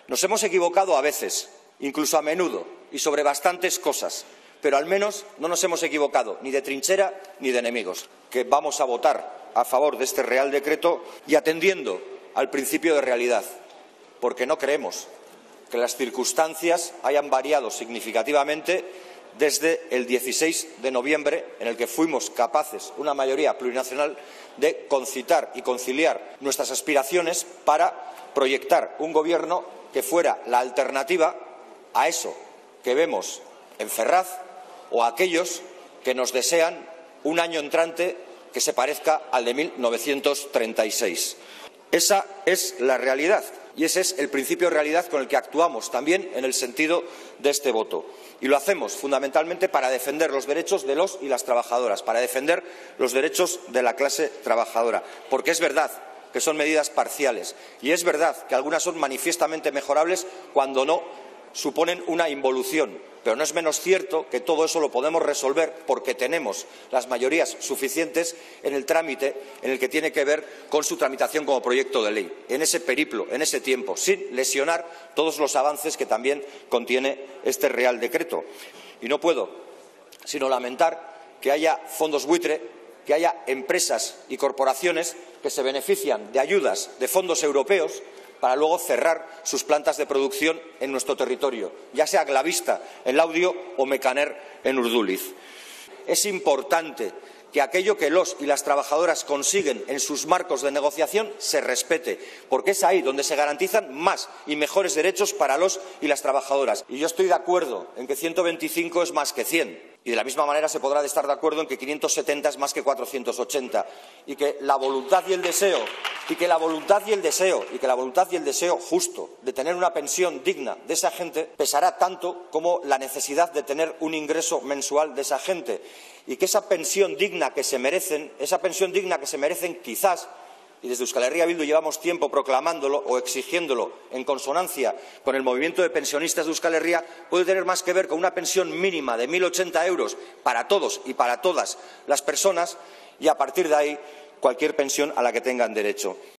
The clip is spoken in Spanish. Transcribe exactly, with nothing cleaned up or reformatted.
Nos hemos equivocado a veces, incluso a menudo, y sobre bastantes cosas, pero al menos no nos hemos equivocado ni de trinchera ni de enemigos, que vamos a votar a favor de este Real Decreto y atendiendo al principio de realidad, porque no creemos que las circunstancias hayan variado significativamente desde el dieciséis de noviembre, en el que fuimos capaces, una mayoría plurinacional, de concitar y conciliar nuestras aspiraciones para proyectar un gobierno que fuera la alternativa a eso que vemos en Ferraz o a aquellos que nos desean un año entrante que se parezca al de mil novecientos treinta y seis. Esa es la realidad y ese es el principio de realidad con el que actuamos también en el sentido de este voto. Y lo hacemos fundamentalmente para defender los derechos de los y las trabajadoras, para defender los derechos de la clase trabajadora, porque es verdad que son medidas parciales y es verdad que algunas son manifiestamente mejorables cuando no suponen una involución, pero no es menos cierto que todo eso lo podemos resolver porque tenemos las mayorías suficientes en el trámite en el que tiene que ver con su tramitación como proyecto de ley, en ese periplo, en ese tiempo, sin lesionar todos los avances que también contiene este Real Decreto. Y no puedo sino lamentar que haya fondos buitre, que haya empresas y corporaciones que se benefician de ayudas de fondos europeos para luego cerrar sus plantas de producción en nuestro territorio, ya sea Glavista en Laudio o Mecaner en Urduliz. Es importante que aquello que los y las trabajadoras consiguen en sus marcos de negociación se respete, porque es ahí donde se garantizan más y mejores derechos para los y las trabajadoras. Y yo estoy de acuerdo en que ciento veinticinco es más que cien. Y de la misma manera se podrá estar de acuerdo en que quinientos setenta es más que cuatrocientos ochenta y que la voluntad y el deseo y que la voluntad y el deseo y que la voluntad y el deseo justo de tener una pensión digna de esa gente pesará tanto como la necesidad de tener un ingreso mensual de esa gente y que esa pensión digna que se merecen, esa pensión digna que se merecen quizás, y desde Euskal Herria Bildu llevamos tiempo proclamándolo o exigiéndolo en consonancia con el movimiento de pensionistas de Euskal Herria, puede tener más que ver con una pensión mínima de mil ochenta euros para todos y para todas las personas y a partir de ahí cualquier pensión a la que tengan derecho.